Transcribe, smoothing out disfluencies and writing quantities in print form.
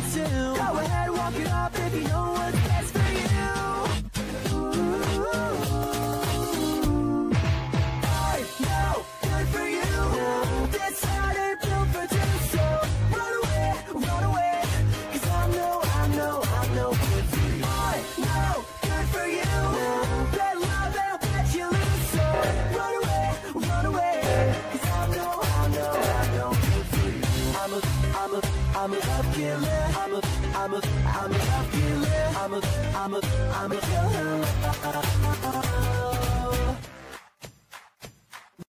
too. Go ahead, walk it off if you know what's best for you. I know good for you. This heart ain't built for two, so run away, 'cause I know good for you. I know good for you. Bet love and I'll bet you lose, so run away, 'cause I know good for you. I'm a love killer. I'm a love killer. I'm a killer.